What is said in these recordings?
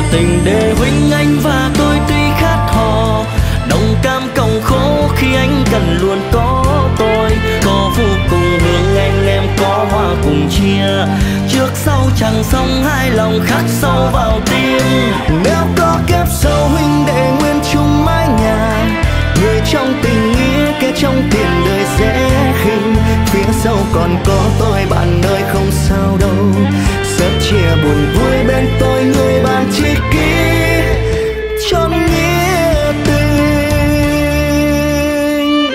tình để huynh anh và tôi tuy khác hò, đồng cam cộng khổ khi anh cần luôn có tôi. Có vô cùng hương anh em có hoa cùng chia, trước sau chẳng xong hai lòng khắc sâu vào tim. Nếu có kiếp sau huynh đệ nguyên chung mái nhà, người trong tình nghĩa kẻ trong tiền đời dễ khinh. Phía sau còn có tôi bạn ơi không sao đâu, sớt chia buồn vui bên tôi người bạn tri kỷ trong nghĩa tình.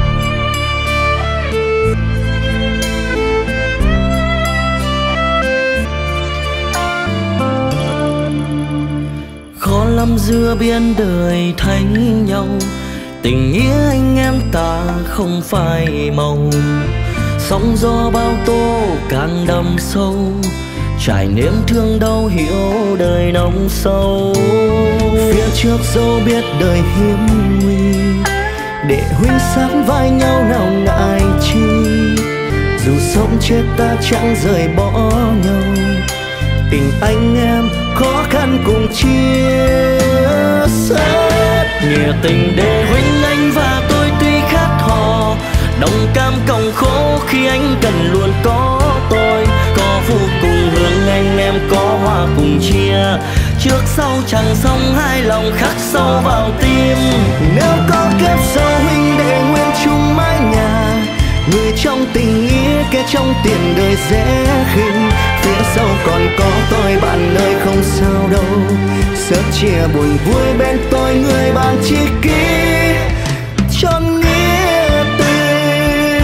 Khó lắm giữa biển đời thấy nhau, tình nghĩa anh em ta không phai màu. Sóng gió bao tố càng đậm sâu, trải nếm thương đau hiểu đời nông sâu. Phía trước dẫu biết đời hiểm nguy, để huynh sát vai nhau nào ngại chi. Dù sống chết ta chẳng rời bỏ nhau, tình anh em khó khăn cùng chia sẻ. Nghĩa tình để huynh anh và tôi tuy khác hò, đồng cam cộng khổ khi anh cần luôn có tôi. Có vô cùng hương anh em có hoa cùng chia, trước sau chẳng xong hai lòng khắc sâu vào tim. Nếu có kiếp sau huynh đệ nguyên chung mái nhà, người trong tình nghĩa kẻ trong tiền đời dễ khinh. Phía sau còn có tôi bạn ơi không sao đâu, sớt chia buồn vui bên tôi người bạn tri kỷ trong nghĩa tình.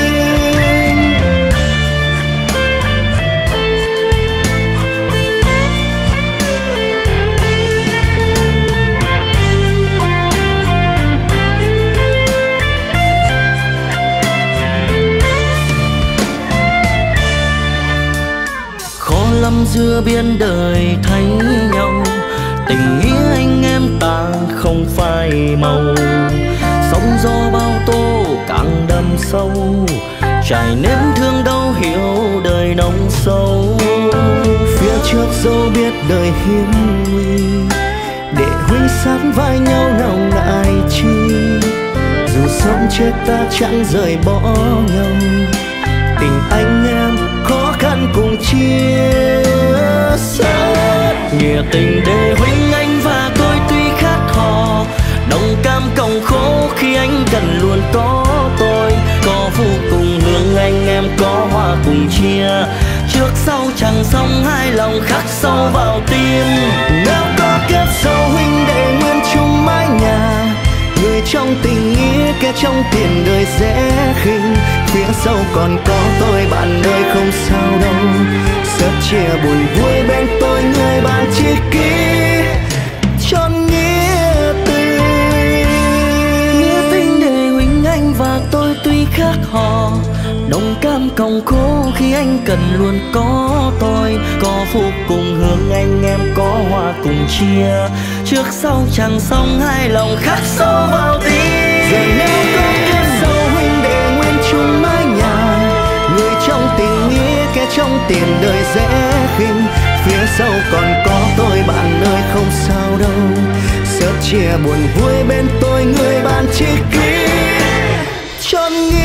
Khó lắm giữa biển đời thấy nhau, tình nghĩa anh em ta không phai màu. Sóng gió bao tố càng đậm sâu, trải nếm thương đau hiểu đời nông sâu. Phía trước dẫu biết đời hiểm nguy, để huynh sát vai nhau nào ngại chi. Dù sống chết ta chẳng rời bỏ nhau, tình anh em khó khăn cùng chia sẻ. Nghĩa tình để huynh anh và tôi tuy khác hò, đồng cam cộng khổ khi anh cần luôn có tôi. Có vô cùng hương anh em có hoa cùng chia, trước sau chẳng xong hai lòng khắc sâu vào tim. Nếu có kiếp sau huynh đệ nguyên chung mái nhà, người trong tình nghĩa kẻ trong tiền đời dễ khinh. Phía sau còn có tôi bạn ơi không sao đâu, sớt chia buồn vui bên tôi người bạn tri kỷ trong nghĩa tình. Nghĩa tình để huynh anh và tôi tuy khác hò, đồng cam cộng khổ khi anh cần luôn có tôi. Có vô cùng hương anh em có hoa cùng chia, trước sau chẳng xong hai lòng khắc sâu vào tim. Giờ nếu có kiếp sau huynh đệ nguyên chung mái nhà, người trong tình nghĩa kẻ trong tiền đời dễ khinh. Phía sau còn có tôi bạn ơi không sao đâu, sớt chia buồn vui bên tôi người bạn tri kỷ trong nghĩa